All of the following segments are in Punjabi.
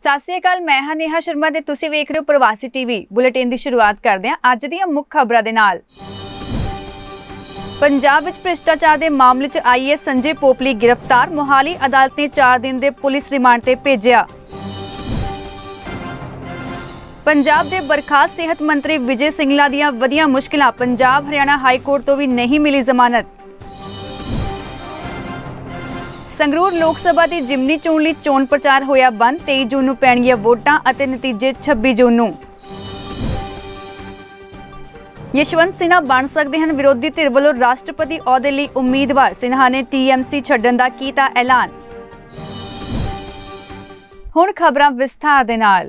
ਸਤਿ ਸ਼੍ਰੀ ਅਕਾਲ, मैं ਹਾਂ नेहा शर्मा ਤੇ ਤੁਸੀਂ ਵੇਖ ਰਹੇ ਹੋ ਪ੍ਰਵਾਸੀ ਟੀਵੀ। ਬੁਲੇਟਿਨ ਦੀ ਸ਼ੁਰੂਆਤ ਕਰਦੇ ਹਾਂ ਅੱਜ ਦੀਆਂ ਮੁੱਖ ਖਬਰਾਂ ਦੇ ਨਾਲ। ਪੰਜਾਬ ਵਿੱਚ ਭ੍ਰਿਸ਼ਟਾਚਾਰ ਦੇ ਮਾਮਲੇ 'ਚ ਆਈਐਸ ਸੰਜੇ ਪੋਪਲੀ ਗ੍ਰਿਫਤਾਰ। ਮੋਹਾਲੀ ਅਦਾਲਤ ਨੇ 4 ਦਿਨ ਦੇ ਪੁਲਿਸ ਰਿਮਾਂਡ ਤੇ ਭੇਜਿਆ। ਪੰਜਾਬ ਦੇ ਬਰਖਾਸਤ ਸਿਹਤ ਮੰਤਰੀ ਵਿਜੇ ਸਿੰਗਲਾ ਦੀਆਂ ਵਧੀਆਂ ਮੁਸ਼ਕਿਲਾਂ। ਪੰਜਾਬ ਹਰਿਆਣਾ ਹਾਈ ਕੋਰਟ ਤੋਂ ਵੀ ਨਹੀਂ ਮਿਲੀ ਜ਼ਮਾਨਤ। ਸੰਗਰੂਰ ਲੋਕ ਸਭਾ ਦੀ ਜਿਮਨੀ ਚੋਣ ਲਈ ਚੋਣ ਪ੍ਰਚਾਰ ਹੋਇਆ ਬੰਦ। 23 ਜੂਨ ਨੂੰ ਪੈਣਗੀਆਂ ਵੋਟਾਂ ਅਤੇ ਨਤੀਜੇ 26 ਜੂਨ ਨੂੰ। ਯਸ਼ਵੰਤ ਸਿਨਹਾ ਬਣ ਸਕਦੇ ਹਨ ਵਿਰੋਧੀ ਧਿਰ ਵੱਲੋਂ ਰਾਸ਼ਟਰਪਤੀ ਅਹੁਦੇ ਲਈ ਉਮੀਦਵਾਰ। ਸਿਨਹਾ ਨੇ TMC ਛੱਡਣ ਦਾ ਕੀਤਾ ਐਲਾਨ। ਹੁਣ ਖਬਰਾਂ ਵਿਸਥਾਰ ਦੇ ਨਾਲ।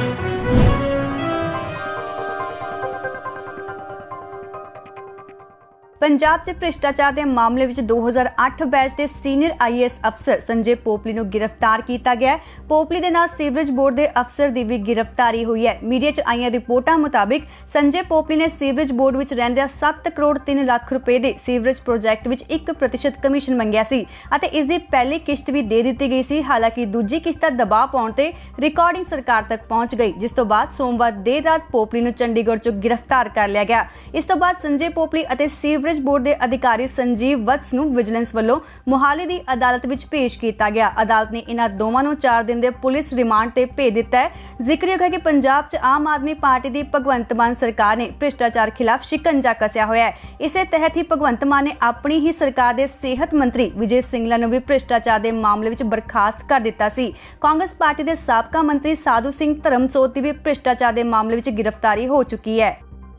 ਪੰਜਾਬ 'ਚ ਭ੍ਰਿਸ਼ਟਾਚਾਰ ਦੇ ਮਾਮਲੇ ਵਿੱਚ 2008 ਬੈਚ ਦੇ ਸੀਨੀਅਰ IAS ਅਫਸਰ ਸੰਜੇ ਪੋਪਲੀ ਨੂੰ ਗ੍ਰਿਫਤਾਰ ਕੀਤਾ ਗਿਆ। ਪੋਪਲੀ ਦੇ ਨਾਲ ਸੀਵਰੇਜ ਬੋਰਡ ਦੇ ਅਫਸਰ ਦੀ ਵੀ ਗ੍ਰਿਫਤਾਰੀ ਹੋਈ ਹੈ। ਮੀਡੀਆ 'ਚ ਆਈਆਂ ਰਿਪੋਰਟਾਂ ਮੁਤਾਬਿਕ ਸੰਜੇ ਪੋਪਲੀ ਨੇ ਸੀਵਰੇਜ ਬੋਰਡ ਵਿੱਚ ਰਹਿੰਦਿਆਂ 7 ਕਰੋੜ 3 ਲੱਖ ਰੁਪਏ ਦੇ ਸੀਵਰੇਜ ਪ੍ਰੋਜੈਕਟ ਵਿੱਚ 1% ਕਮਿਸ਼ਨ ਮੰਗਿਆ ਸੀ ਅਤੇ ਇਸ ਦੀ ਪਹਿਲੀ ਕਿਸ਼ਤ ਵੀ ਦੇ ਦਿੱਤੀ ਗਈ ਸੀ। ਹਾਲਾਂਕਿ ਦੂਜੀ ਕਿਸ਼ਤ ਦਾ ਦਬਾਅ ਪਾਉਣ ਤੇ ਰਿਕਾਰਡਿੰਗ ਸਰਕਾਰ ਤੱਕ ਪਹੁੰਚ ਗਈ, ਜਿਸ ਤੋਂ ਬਾਅਦ ਸੋਮਵਾਰ ਦੇਰ ਰਾਤ ਪੋਪਲੀ ਨੂੰ ਚੰਡੀਗੜ੍ਹ 'ਚੋਂ ਗ੍ਰਿਫਤਾਰ ਕਰ ਲਿਆ ਗਿਆ। ਇਸ ਤੋਂ ਬਾਅਦ ਸੰਜੇ ਪੋਪਲੀ ਅਤੇ ਸੀਵਰੇਜ ਬੋਰਡ ਦੇ ਅਧਿਕਾਰੀ ਸੰਜੀਵ ਵਤਸ ਨੂੰ ਵਿਜੀਲੈਂਸ ਵੱਲੋਂ ਮੁਹਾਲੀ ਦੀ ਅਦਾਲਤ ਵਿੱਚ ਪੇਸ਼ ਕੀਤਾ ਗਿਆ। ਅਦਾਲਤ ਨੇ ਇਹਨਾਂ ਦੋਵਾਂ ਨੂੰ 4 ਦਿਨ ਦੇ ਪੁਲਿਸ ਰਿਮਾਂਡ ਤੇ ਭੇਜ ਦਿੱਤਾ ਹੈ। ਜ਼ਿਕਰਯੋਗ ਹੈ ਕਿ ਪੰਜਾਬ 'ਚ ਆਮ ਆਦਮੀ ਪਾਰਟੀ ਦੀ ਭਗਵੰਤ ਮਾਨ ਸਰਕਾਰ ਨੇ ਭ੍ਰਿਸ਼ਟਾਚਾਰ ਖਿਲਾਫ ਸ਼ਿਕੰਜਾ ਕੱਸਿਆ ਹੋਇਆ ਹੈ। ਇਸੇ ਤਹਿਤ ਹੀ ਭਗਵੰਤ ਮਾਨ ਨੇ ਆਪਣੀ ਹੀ ਸਰਕਾਰ ਦੇ ਸਿਹਤ ਮੰਤਰੀ ਵਿਜੇ ਸਿੰਗਲਾ ਨੂੰ ਵੀ ਭ੍ਰਿਸ਼ਟਾਚਾਰ ਦੇ ਮਾਮਲੇ ਵਿੱਚ ਬਰਖਾਸਤ ਕਰ ਦਿੱਤਾ ਸੀ। ਕਾਂਗਰਸ ਪਾਰਟੀ ਦੇ ਸਾਬਕਾ ਮੰਤਰੀ ਸਾਧੂ ਸਿੰਘ ਧਰਮਸੋਤ ਦੀ ਵੀ ਭ੍ਰਿਸ਼ਟਾਚਾਰ ਦੇ ਮਾਮਲੇ ਵਿੱਚ ਗ੍ਰਿਫਤਾਰੀ ਹੋ ਚੁੱਕੀ ਹੈ।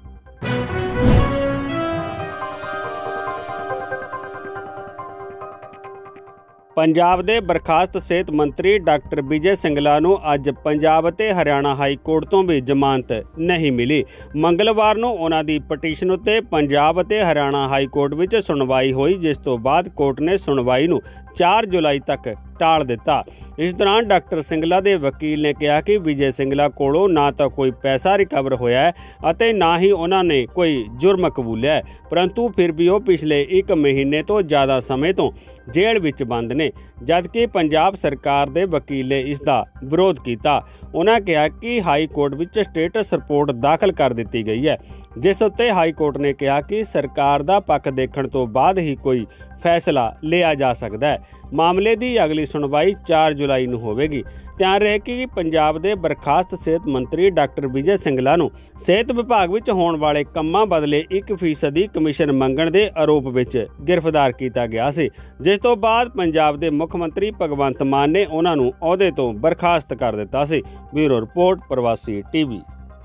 ਪੰਜਾਬ ਦੇ ਬਰਖਾਸਤ ਸਿਹਤ ਮੰਤਰੀ ਡਾਕਟਰ ਵਿਜੇ ਸਿੰਗਲਾ ਨੂੰ ਅੱਜ ਪੰਜਾਬ ਅਤੇ ਹਰਿਆਣਾ ਹਾਈ ਕੋਰਟ ਤੋਂ ਵੀ ਜ਼ਮਾਨਤ ਨਹੀਂ ਮਿਲੀ। ਮੰਗਲਵਾਰ ਨੂੰ ਉਹਨਾਂ ਦੀ ਪਟੀਸ਼ਨ ਉੱਤੇ ਪੰਜਾਬ ਅਤੇ ਹਰਿਆਣਾ ਹਾਈ ਕੋਰਟ ਵਿੱਚ ਸੁਣਵਾਈ ਹੋਈ, ਜਿਸ ਤੋਂ ਬਾਅਦ ਕੋਰਟ ਨੇ ਸੁਣਵਾਈ ਨੂੰ 4 ਜੁਲਾਈ ਤੱਕ ਟਾਲ ਦਿੱਤਾ। ਇਸ ਦੌਰਾਨ ਡਾਕਟਰ ਸਿੰਗਲਾ ਦੇ ਵਕੀਲ ਨੇ ਕਿਹਾ ਕਿ ਵਿਜੇ ਸਿੰਗਲਾ ਕੋਲੋਂ ਨਾ ਤਾਂ ਕੋਈ ਪੈਸਾ ਰਿਕਵਰ ਹੋਇਆ ਹੈ ਅਤੇ ਨਾ ਹੀ ਉਹਨਾਂ ਨੇ ਕੋਈ ਜੁਰਮ ਕਬੂਲਿਆ ਹੈ, ਪਰੰਤੂ ਫਿਰ ਵੀ ਉਹ ਪਿਛਲੇ 1 ਮਹੀਨੇ ਤੋਂ ਜ਼ਿਆਦਾ ਸਮੇਂ ਤੋਂ ਜੇਲ੍ਹ ਵਿੱਚ ਬੰਦ ਨੇ, ਜਦਕਿ ਪੰਜਾਬ ਸਰਕਾਰ ਦੇ ਵਕੀਲ ਨੇ ਇਸ ਦਾ ਵਿਰੋਧ ਕੀਤਾ। ਉਹਨਾਂ ਕਿਹਾ ਕਿ ਹਾਈ ਕੋਰਟ ਵਿੱਚ ਸਟੇਟਸ ਰਿਪੋਰਟ ਦਾਖਲ ਕਰ ਦਿੱਤੀ ਗਈ ਹੈ, ਜਿਸ ਉੱਤੇ ਹਾਈ ਕੋਰਟ ਨੇ ਕਿਹਾ ਕਿ ਸਰਕਾਰ ਦਾ ਪੱਖ ਦੇਖਣ ਤੋਂ ਬਾਅਦ ਹੀ ਕੋਈ ਫੈਸਲਾ ਲਿਆ ਜਾ ਸਕਦਾ ਹੈ। ਮਾਮਲੇ ਦੀ ਅਗਲੀ ਸੁਣਵਾਈ 4 ਜੁਲਾਈ ਨੂੰ ਹੋਵੇਗੀ। ਧਿਆਨ ਰਹੇ ਕਿ ਪੰਜਾਬ ਦੇ ਬਰਖਾਸਤ ਸਿਹਤ ਮੰਤਰੀ ਡਾਕਟਰ ਵਿਜੇ ਸਿੰਗਲਾ ਨੂੰ ਸਿਹਤ ਵਿਭਾਗ ਵਿੱਚ ਹੋਣ ਵਾਲੇ ਕੰਮਾਂ ਬਦਲੇ 1% ਕਮਿਸ਼ਨ ਮੰਗਣ ਦੇ ਆਰੋਪ ਵਿੱਚ ਗ੍ਰਿਫਤਾਰ ਕੀਤਾ ਗਿਆ ਸੀ, ਜਿਸ ਤੋਂ ਬਾਅਦ ਪੰਜਾਬ ਦੇ ਮੁੱਖ ਮੰਤਰੀ ਭਗਵੰਤ ਮਾਨ ਨੇ ਉਹਨਾਂ ਨੂੰ ਅਹੁਦੇ ਤੋਂ ਬਰਖਾਸਤ ਕਰ ਦਿੱਤਾ ਸੀ। Bureau report, Pravasi TV.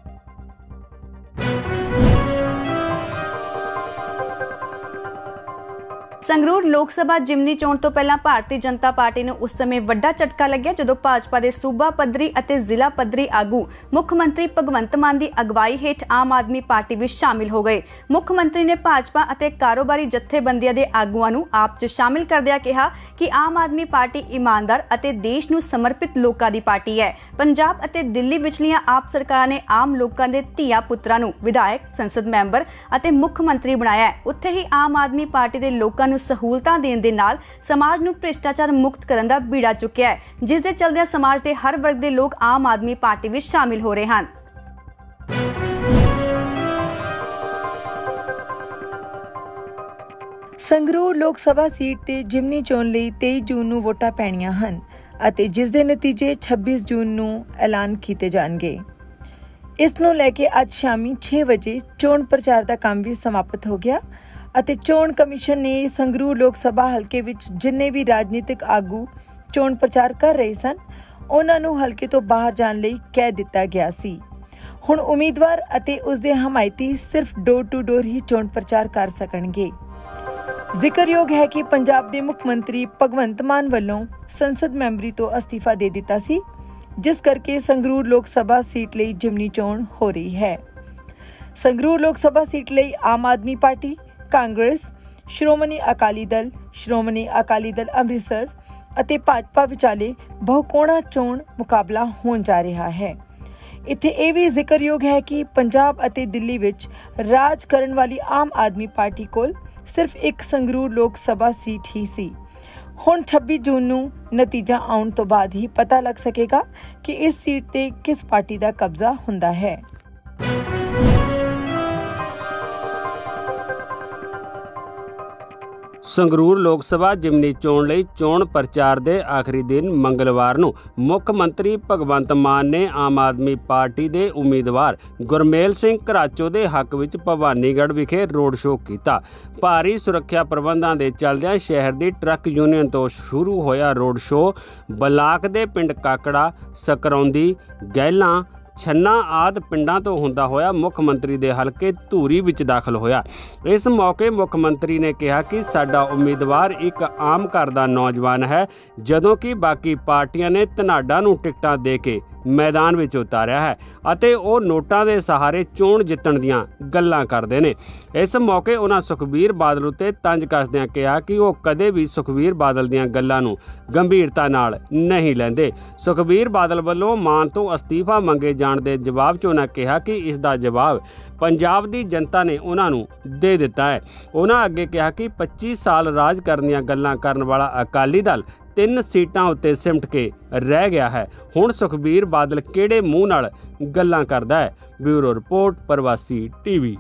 Sangrur Lok Sabha ਜਿਮਨੀ ਚੋਣ ਤੋਂ ਪਹਿਲਾਂ ਭਾਰਤੀ ਜਨਤਾ ਪਾਰਟੀ ਨੂੰ ਉਸ ਸਮੇਂ ਵੱਡਾ ਝਟਕਾ ਲੱਗਿਆ ਜਦੋਂ ਭਾਜਪਾ ਦੇ ਸੂਬਾ ਪੱਧਰੀ ਅਤੇ ਜ਼ਿਲ੍ਹਾ ਪੱਧਰੀ ਆਗੂ ਮੁੱਖ ਮੰਤਰੀ ਭਗਵੰਤ ਮਾਨ ਦੀ ਅਗਵਾਈ ਹੇਠ ਆਮ ਆਦਮੀ ਪਾਰਟੀ ਵਿੱਚ ਸ਼ਾਮਿਲ ਹੋ ਗਏ। ਮੁੱਖ ਮੰਤਰੀ ਨੇ ਭਾਜਪਾ ਅਤੇ ਕਾਰੋਬਾਰੀ ਜਥੇਬੰਦੀਆਂ ਦੇ ਆਗੂਆਂ ਨੂੰ ਆਪ 'ਚ ਸ਼ਾਮਿਲ ਕਰਦਿਆਂ ਕਿਹਾ ਕਿ ਆਮ ਆਦਮੀ ਪਾਰਟੀ ਇਮਾਨਦਾਰ ਅਤੇ ਦੇਸ਼ ਨੂੰ ਸਮਰਪਿਤ ਲੋਕਾਂ ਦੀ ਪਾਰਟੀ ਹੈ। ਪੰਜਾਬ ਅਤੇ ਦਿੱਲੀ ਵਿਚਲੀਆਂ ਆਪ ਸਰਕਾਰਾਂ ਨੇ ਆਮ ਲੋਕਾਂ ਦੇ ਧੀਆਂ ਪੁੱਤਰਾਂ ਨੂੰ ਵਿਧਾਇਕ, ਸੰਸਦ ਮੈਂਬਰ ਅਤੇ ਮੁੱਖ ਮੰਤਰੀ ਬਣਾਇਆ। ਉੱਥੇ ਹੀ ਆਮ ਆਦਮੀ ਪਾਰਟੀ ਦੇ ਲੋਕਾਂ ਨੂੰ ਸਹੂਲਤਾਂ ਦੇਣ ਦੇ ਨਾਲ ਸਮਾਜ ਨੂੰ ਭ੍ਰਿਸ਼ਟਾਚਾਰ ਮੁਕਤ ਕਰਨ ਦਾ ਬੀੜਾ ਚੁੱਕਿਆ ਹੈ, ਜਿਸ ਦੇ ਚਲਦਿਆਂ ਸਮਾਜ ਦੇ ਹਰ ਵਰਗ ਦੇ ਲੋਕ ਆਮ ਆਦਮੀ ਪਾਰਟੀ ਵਿੱਚ ਸ਼ਾਮਿਲ ਹੋ ਰਹੇ ਹਨ। ਸੰਗਰੂਰ ਲੋਕ ਸਭਾ ਸੀਟ ਤੇ ਜਿਮਨੀ ਚੋਣ ਲਈ 23 ਜੂਨ ਨੂੰ ਵੋਟਾਂ ਪੈਣੀਆਂ ਹਨ ਅਤੇ ਜਿਸ ਦੇ ਨਤੀਜੇ 26 ਜੂਨ ਨੂੰ ਐਲਾਨ ਕੀਤੇ ਜਾਣਗੇ। ਇਸ ਨੂੰ ਲੈ ਕੇ ਅੱਜ ਸ਼ਾਮੀ 6 ਵਜੇ ਚੋਣ ਪ੍ਰਚਾਰ ਦਾ ਕੰਮ ਵੀ ਸਮਾਪਤ ਹੋ ਗਿਆ ਅਤੇ ਚੋਣ ਕਮਿਸ਼ਨ ਨੇ ਸੰਗਰੂਰ ਲੋਕ ਸਭਾ ਹਲਕੇ ਵਿੱਚ ਜਿੰਨੇ ਵੀ ਰਾਜਨੀਤਿਕ ਆਗੂ ਚੋਣ ਪ੍ਰਚਾਰ ਕਰ ਰਹੇ ਸਨ, ਉਹਨਾਂ ਨੂੰ ਹਲਕੇ ਤੋਂ ਬਾਹਰ ਜਾਣ ਲਈ ਕਹਿ ਦਿੱਤਾ ਗਿਆ ਸੀ। ਹੁਣ ਉਮੀਦਵਾਰ ਅਤੇ ਉਸਦੇ ਹਮਾਇਤੀ ਸਿਰਫ ਡੋਰ ਟੂ ਡੋਰ ਹੀ ਚੋਣ ਪ੍ਰਚਾਰ ਕਰ ਸਕਣਗੇ। ਜ਼ਿਕਰਯੋਗ ਹੈ ਕਿ ਪੰਜਾਬ ਦੇ ਮੁੱਖ ਮੰਤਰੀ ਭਗਵੰਤ ਮਾਨ ਵੱਲੋਂ ਸੰਸਦ ਮੈਂਬਰੀ ਤੋਂ ਅਸਤੀਫਾ ਦੇ ਦਿੱਤਾ ਸੀ, ਜਿਸ ਕਰਕੇ ਸੰਗਰੂਰ ਲੋਕ ਸਭਾ ਸੀਟ ਲਈ ਜਿਮਨੀ ਚੋਣ ਹੋ ਰਹੀ ਹੈ। ਸੰਗਰੂਰ ਲੋਕ ਸਭਾ ਸੀਟ ਲਈ ਆਮ ਆਦਮੀ ਪਾਰਟੀ, ਕਾਂਗਰਸ, ਸ਼੍ਰੋਮਣੀ ਅਕਾਲੀ ਦਲ ਅੰਮ੍ਰਿਤਸਰ ਅਤੇ ਭਾਜਪਾ ਵਿਚਾਲੇ ਬਹੁਕੋਣਾ ਚੋਣ ਮੁਕਾਬਲਾ ਹੋਣ ਜਾ ਰਿਹਾ ਹੈ। ਇੱਥੇ ਇਹ ਵੀ ਜ਼ਿਕਰਯੋਗ ਹੈ ਕਿ ਪੰਜਾਬ ਅਤੇ ਦਿੱਲੀ ਵਿੱਚ ਰਾਜ ਕਰਨ ਵਾਲੀ ਆਮ ਆਦਮੀ ਪਾਰਟੀ ਕੋਲ ਸਿਰਫ ਇੱਕ ਸੰਗਰੂਰ ਲੋਕ ਸਭਾ ਸੀਟ ਹੀ ਸੀ। ਹੁਣ 26 ਜੂਨ ਨੂੰ ਨਤੀਜਾ ਆਉਣ ਤੋਂ ਬਾਅਦ ਹੀ ਪਤਾ ਲੱਗ ਸਕੇਗਾ ਕਿ ਇਸ ਸੀਟ ਤੇ ਕਿਸ ਪਾਰਟੀ ਦਾ ਕਬਜ਼ਾ ਹੁੰਦਾ ਹੈ। ਸੰਗਰੂਰ ਲੋਕ ਸਭਾ ਜ਼ਿਮਨੀ ਚੋਣ ਲਈ ਚੋਣ ਪ੍ਰਚਾਰ ਦੇ ਆਖਰੀ ਦਿਨ ਮੰਗਲਵਾਰ ਨੂੰ ਮੁੱਖ ਮੰਤਰੀ ਭਗਵੰਤ ਮਾਨ ਨੇ ਆਮ ਆਦਮੀ ਪਾਰਟੀ ਦੇ ਉਮੀਦਵਾਰ ਗੁਰਮੇਲ ਸਿੰਘ ਘਰਾਚੋ ਦੇ ਹੱਕ ਵਿੱਚ ਭਵਾਨੀਗੜ੍ਹ ਵਿਖੇ ਰੋਡ ਸ਼ੋਅ ਕੀਤਾ। ਭਾਰੀ ਸੁਰੱਖਿਆ ਪ੍ਰਬੰਧਾਂ ਦੇ ਚੱਲਦਿਆਂ ਸ਼ਹਿਰ ਦੀ ਟਰੱਕ ਯੂਨੀਅਨ ਤੋਂ ਸ਼ੁਰੂ ਹੋਇਆ ਰੋਡ ਸ਼ੋਅ ਬਲਾਕ ਦੇ ਪਿੰਡ ਕਾਕੜਾ, ਸਕਰੌਂਦੀ, ਗਹਿਲਾਂ, ਛੰਨਾ ਆਦਿ ਪਿੰਡਾਂ ਤੋਂ ਹੁੰਦਾ ਹੋਇਆ ਮੁੱਖ ਮੰਤਰੀ ਦੇ ਹਲਕੇ ਧੂਰੀ ਵਿੱਚ ਦਾਖਲ ਹੋਇਆ। ਇਸ ਮੌਕੇ ਮੁੱਖ ਮੰਤਰੀ ਨੇ ਕਿਹਾ ਕਿ ਸਾਡਾ ਉਮੀਦਵਾਰ ਇੱਕ ਆਮ ਘਰ ਦਾ ਨੌਜਵਾਨ ਹੈ, ਜਦੋਂ ਕਿ ਬਾਕੀ ਪਾਰਟੀਆਂ ਨੇ ਧਨਾਡਾ ਨੂੰ ਟਿਕਟਾਂ ਦੇ ਕੇ ਮੈਦਾਨ ਵਿੱਚ ਉਤਾਰਿਆ ਹੈ ਅਤੇ ਉਹ ਨੋਟਾਂ ਦੇ ਸਹਾਰੇ ਚੋਣ ਜਿੱਤਣ ਦੀਆਂ ਗੱਲਾਂ ਕਰਦੇ ਨੇ। ਇਸ ਮੌਕੇ ਉਹਨਾਂ ਸੁਖਬੀਰ ਬਾਦਲ ਉੱਤੇ ਤੰਜ ਕੱਸਦਿਆਂ ਕਿਹਾ ਕਿ ਉਹ ਕਦੇ ਵੀ ਸੁਖਬੀਰ ਬਾਦਲ ਦੀਆਂ ਗੱਲਾਂ ਨੂੰ ਗੰਭੀਰਤਾ ਨਾਲ ਨਹੀਂ ਲੈਂਦੇ। ਸੁਖਬੀਰ ਬਾਦਲ ਵੱਲੋਂ ਮਾਨ ਤੋਂ ਅਸਤੀਫਾ ਮੰਗੇ ਜਾਣ ਦੇ ਜਵਾਬ 'ਚ ਉਹਨਾਂ ਕਿਹਾ ਕਿ ਇਸ ਦਾ ਜਵਾਬ ਪੰਜਾਬ ਦੀ ਜਨਤਾ ਨੇ ਉਹਨਾਂ ਨੂੰ ਦੇ ਦਿੱਤਾ ਹੈ। ਉਹਨਾਂ ਅੱਗੇ ਕਿਹਾ ਕਿ 25 ਸਾਲ ਰਾਜ ਕਰਨ ਦੀਆਂ ਗੱਲਾਂ ਕਰਨ ਵਾਲਾ ਅਕਾਲੀ ਦਲ 3 ਸੀਟਾਂ ਉੱਤੇ ਸਿਮਟ ਕੇ ਰਹਿ ਗਿਆ ਹੈ। ਹੁਣ ਸੁਖਬੀਰ ਬਾਦਲ ਕਿਹੜੇ ਮੂੰਹ ਨਾਲ ਗੱਲਾਂ ਕਰਦਾ ਹੈ। Bureau report, Pravasi TV.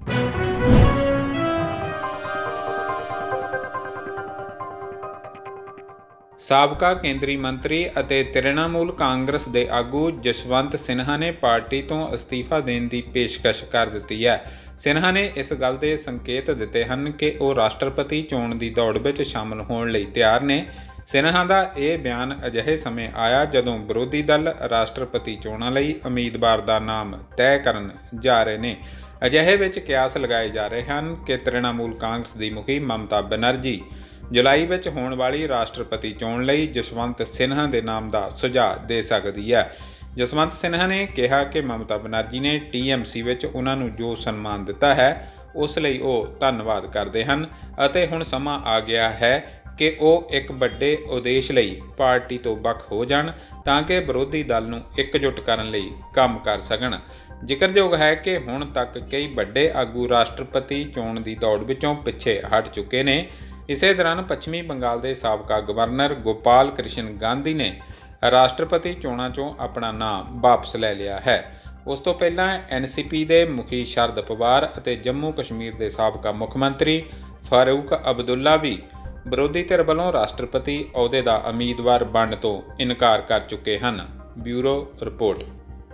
ਸਾਬਕਾ ਕੇਂਦਰੀ ਮੰਤਰੀ ਅਤੇ ਤ੍ਰਿਣਮੂਲ ਕਾਂਗਰਸ ਦੇ ਆਗੂ ਜਸਵੰਤ ਸਿਨਹਾ ਨੇ ਪਾਰਟੀ ਤੋਂ ਅਸਤੀਫਾ ਦੇਣ ਦੀ ਪੇਸ਼ਕਸ਼ ਕਰ ਦਿੱਤੀ ਹੈ। ਸਿਨਹਾ ਨੇ ਇਸ ਗੱਲ ਦੇ ਸੰਕੇਤ ਦਿੱਤੇ ਹਨ ਕਿ ਉਹ ਰਾਸ਼ਟਰਪਤੀ ਚੋਣ ਦੀ ਦੌੜ ਵਿੱਚ ਸ਼ਾਮਲ ਹੋਣ ਲਈ ਤਿਆਰ ਨੇ। ਸਿਨਹਾ ਦਾ ਇਹ ਬਿਆਨ ਅਜਿਹੇ ਸਮੇਂ ਆਇਆ ਜਦੋਂ ਵਿਰੋਧੀ ਦਲ ਰਾਸ਼ਟਰਪਤੀ ਚੋਣਾਂ ਲਈ ਉਮੀਦਵਾਰ ਦਾ ਨਾਮ ਤੈਅ ਕਰਨ ਜਾ ਰਹੇ ਨੇ। ਅਜਿਹੇ ਵਿੱਚ ਕਿਆਸ ਲਗਾਏ ਜਾ ਰਹੇ ਹਨ ਕਿ ਤ੍ਰਿਣਮੂਲ ਕਾਂਗਰਸ ਦੀ ਮੁਖੀ ਮਮਤਾ ਬੈਨਰਜੀ ਜੁਲਾਈ ਵਿੱਚ ਹੋਣ ਵਾਲੀ ਰਾਸ਼ਟਰਪਤੀ ਚੋਣ ਲਈ ਜਸਵੰਤ ਸਿਨਹਾ ਦੇ ਨਾਮ ਦਾ ਸੁਝਾਅ ਦੇ ਸਕਦੀ ਹੈ। ਜਸਵੰਤ ਸਿਨਹਾ ਨੇ ਕਿਹਾ ਕਿ ਮਮਤਾ ਬੈਨਰਜੀ ਨੇ TMC ਵਿੱਚ ਉਹਨਾਂ ਨੂੰ ਜੋ ਸਨਮਾਨ ਦਿੱਤਾ ਹੈ ਉਸ ਲਈ ਉਹ ਧੰਨਵਾਦ ਕਰਦੇ ਹਨ ਅਤੇ ਹੁਣ ਸਮਾਂ ਆ ਗਿਆ ਹੈ ਕਿ ਉਹ ਇੱਕ ਵੱਡੇ ਉਦੇਸ਼ ਲਈ ਪਾਰਟੀ ਤੋਂ ਵੱਖ ਹੋ ਜਾਣ ਤਾਂ ਕਿ ਵਿਰੋਧੀ ਦਲ ਨੂੰ ਇਕਜੁੱਟ ਕਰਨ ਲਈ ਕੰਮ ਕਰ ਸਕਣ। ਜ਼ਿਕਰਯੋਗ ਹੈ ਕਿ ਹੁਣ ਤੱਕ ਕਈ ਵੱਡੇ ਆਗੂ ਰਾਸ਼ਟਰਪਤੀ ਚੋਣ ਦੀ ਦੌੜ ਵਿੱਚੋਂ ਪਿੱਛੇ ਹਟ ਚੁੱਕੇ ਨੇ। ਇਸੇ ਦੌਰਾਨ ਪੱਛਮੀ ਬੰਗਾਲ ਦੇ ਸਾਬਕਾ ਗਵਰਨਰ ਗੋਪਾਲ ਕ੍ਰਿਸ਼ਨ ਗਾਂਧੀ ਨੇ ਰਾਸ਼ਟਰਪਤੀ ਚੋਣਾਂ 'ਚੋਂ ਆਪਣਾ ਨਾਮ ਵਾਪਸ ਲੈ ਲਿਆ ਹੈ। ਉਸ ਤੋਂ ਪਹਿਲਾਂ NCP ਦੇ ਮੁਖੀ ਸ਼ਰਦ ਪਵਾਰ ਅਤੇ ਜੰਮੂ ਕਸ਼ਮੀਰ ਦੇ ਸਾਬਕਾ ਮੁੱਖ ਮੰਤਰੀ ਫਾਰੂਕ ਅਬਦੁੱਲਾ ਵੀ ਵਿਰੋਧੀ ਧਿਰ ਵੱਲੋਂ ਰਾਸ਼ਟਰਪਤੀ ਅਹੁਦੇ ਦਾ ਉਮੀਦਵਾਰ ਬਣਨ ਤੋਂ ਇਨਕਾਰ ਕਰ ਚੁੱਕੇ ਹਨ। Bureau report.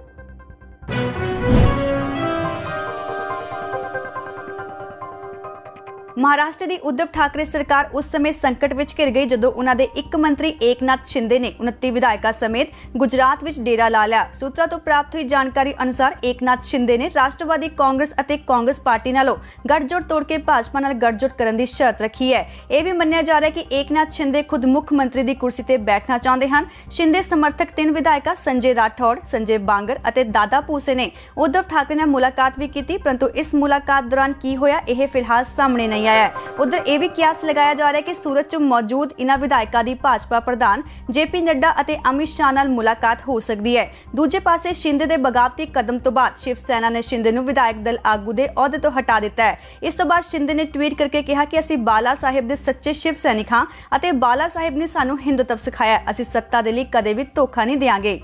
महाराष्ट्र की उद्धव ठाकरे सरकार उस समय संकट विच घिर गई जदों उन्हां दे एक मंत्री एकनाथ शिंदे ने 29 विधायकों समेत गुजरात विच डेरा ला लिया। सूत्रों तो प्राप्त हुई जानकारी अनुसार एकनाथ शिंदे ने राष्ट्रवादी कांग्रेस अते कांग्रेस पार्टी नालों गठजोड़ तोड़ के भाजपा नाल गठजोड़ करने की शर्त रखी है। यह भी मन्निया जा रहा है कि एकनाथ शिंदे खुद मुख्य मंत्री की कुर्सी ते बैठना चाहते हैं। शिंदे समर्थक 3 विधायक संजय राठौड़, संजय बांगर अते दादा भूसे ने उद्धव ठाकरे नाल मुलाकात भी की, परंतु इस मुलाकात दौरान की होया यह फिलहाल सामने नहीं आया है। उधर यह भी कियास लगाया जा रहा है कि सूरत च मौजूद इन्हां विधायकों की भाजपा प्रधान JP नड्डा अते अमित शाह नाल मुलाकात हो सकती है। दूजे पासे शिंदे दे बगावती कदम तो बाद शिव सेना ने शिंदे नूं विधायक दल आगू दे अहुदे तो हटा दिता है। इस तो बाद शिंदे ने ट्वीट करके कहा कि असीं बाला साहिब दे सच्चे शिव सैनिक हां अते बाला साहिब ने सानूं हिंदुत्व सिखाया, असीं सत्ता दे लई कदे भी धोखा नहीं देंगे।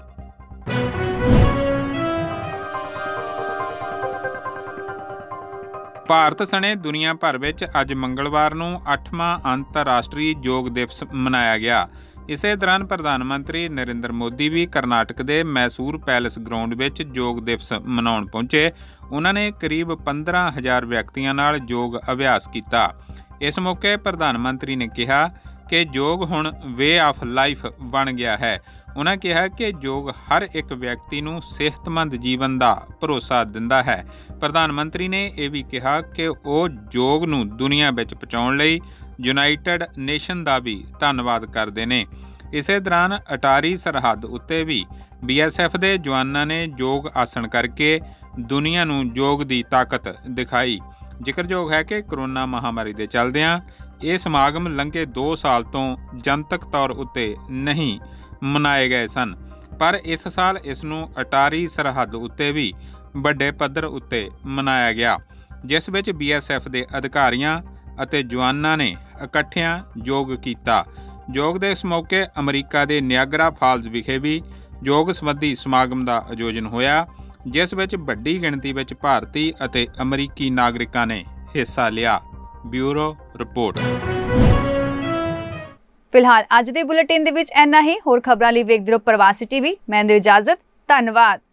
ਭਾਰਤ ਸਣੇ ਦੁਨੀਆ ਭਰ ਵਿੱਚ ਅੱਜ ਮੰਗਲਵਾਰ ਨੂੰ 8ਵਾਂ ਅੰਤਰਰਾਸ਼ਟਰੀ ਯੋਗ ਦਿਵਸ ਮਨਾਇਆ ਗਿਆ। ਇਸੇ ਦੌਰਾਨ ਪ੍ਰਧਾਨ ਮੰਤਰੀ ਨਰਿੰਦਰ ਮੋਦੀ ਵੀ ਕਰਨਾਟਕ ਦੇ ਮੈਸੂਰ ਪੈਲੇਸ ਗਰਾਊਂਡ ਵਿੱਚ ਯੋਗ ਦਿਵਸ ਮਨਾਉਣ ਪਹੁੰਚੇ। ਉਹਨਾਂ ਨੇ ਕਰੀਬ 15,000 ਵਿਅਕਤੀਆਂ ਨਾਲ ਯੋਗ ਅਭਿਆਸ ਕੀਤਾ। ਇਸ ਮੌਕੇ ਪ੍ਰਧਾਨ ਮੰਤਰੀ ਨੇ ਕਿਹਾ ਕਿ ਯੋਗ ਹੁਣ ਵੇ ਆਫ ਲਾਈਫ ਬਣ ਗਿਆ ਹੈ। ਉਹਨਾਂ ਕਿਹਾ ਕਿ ਯੋਗ ਹਰ ਇੱਕ ਵਿਅਕਤੀ ਨੂੰ ਸਿਹਤਮੰਦ ਜੀਵਨ ਦਾ ਭਰੋਸਾ ਦਿੰਦਾ ਹੈ। ਪ੍ਰਧਾਨ ਮੰਤਰੀ ਨੇ ਇਹ ਵੀ ਕਿਹਾ ਕਿ ਉਹ ਯੋਗ ਨੂੰ ਦੁਨੀਆ ਵਿੱਚ ਪਹੁੰਚਾਉਣ ਲਈ ਯੂਨਾਈਟਿਡ ਨੇਸ਼ਨ ਦਾ ਵੀ ਧੰਨਵਾਦ ਕਰਦੇ ਨੇ। ਇਸੇ ਦੌਰਾਨ ਅਟਾਰੀ ਸਰਹੱਦ ਉੱਤੇ ਵੀ BSF ਦੇ ਜਵਾਨਾਂ ਨੇ ਯੋਗ ਆਸਣ ਕਰਕੇ ਦੁਨੀਆ ਨੂੰ ਯੋਗ ਦੀ ਤਾਕਤ ਦਿਖਾਈ। ਜ਼ਿਕਰਯੋਗ ਹੈ ਕਿ ਕਰੋਨਾ ਮਹਾਮਾਰੀ ਦੇ ਚੱਲਦਿਆਂ ਇਹ ਸਮਾਗਮ ਲੰਘੇ 2 ਸਾਲ ਤੋਂ ਜਨਤਕ ਤੌਰ ਉੱਤੇ ਨਹੀਂ ਮਨਾਏ ਗਏ ਸਨ, ਪਰ ਇਸ ਸਾਲ ਇਸ ਨੂੰ ਅਟਾਰੀ ਸਰਹੱਦ ਉੱਤੇ ਵੀ ਵੱਡੇ ਪੱਧਰ ਉੱਤੇ ਮਨਾਇਆ ਗਿਆ, ਜਿਸ ਵਿੱਚ BSF ਦੇ ਅਧਿਕਾਰੀਆਂ ਅਤੇ ਜਵਾਨਾਂ ਨੇ ਇਕੱਠਿਆਂ ਯੋਗ ਕੀਤਾ। ਯੋਗ ਦਿਵਸ ਮੌਕੇ ਅਮਰੀਕਾ ਦੇ ਨਿਆਗਰਾ ਫਾਲਜ਼ ਵਿਖੇ ਵੀ ਯੋਗ ਸੰਬੰਧੀ ਸਮਾਗਮ ਦਾ ਆਯੋਜਨ ਹੋਇਆ, ਜਿਸ ਵਿੱਚ ਵੱਡੀ ਗਿਣਤੀ ਵਿੱਚ ਭਾਰਤੀ ਅਤੇ ਅਮਰੀਕੀ ਨਾਗਰਿਕਾਂ ਨੇ ਹਿੱਸਾ ਲਿਆ। Bureau report. ਫਿਲਹਾਲ ਅੱਜ ਦੇ ਬੁਲੇਟਿਨ ਦੇ ਵਿੱਚ ਇੰਨਾ ਹੀ। ਹੋਰ ਖਬਰਾਂ ਲਈ ਵੇਖਦੇ ਰਹੋ ਪ੍ਰਵਾਸੀ ਟੀਵੀ। ਮੈਂ ਦਿਓ ਇਜਾਜ਼ਤ। ਧੰਨਵਾਦ।